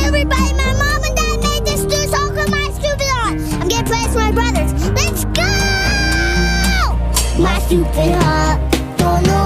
everybody, my mom and dad made this stew, so I'll put my stupid on. I'm gonna play with my brothers. Let's go! My stupid heart, don't know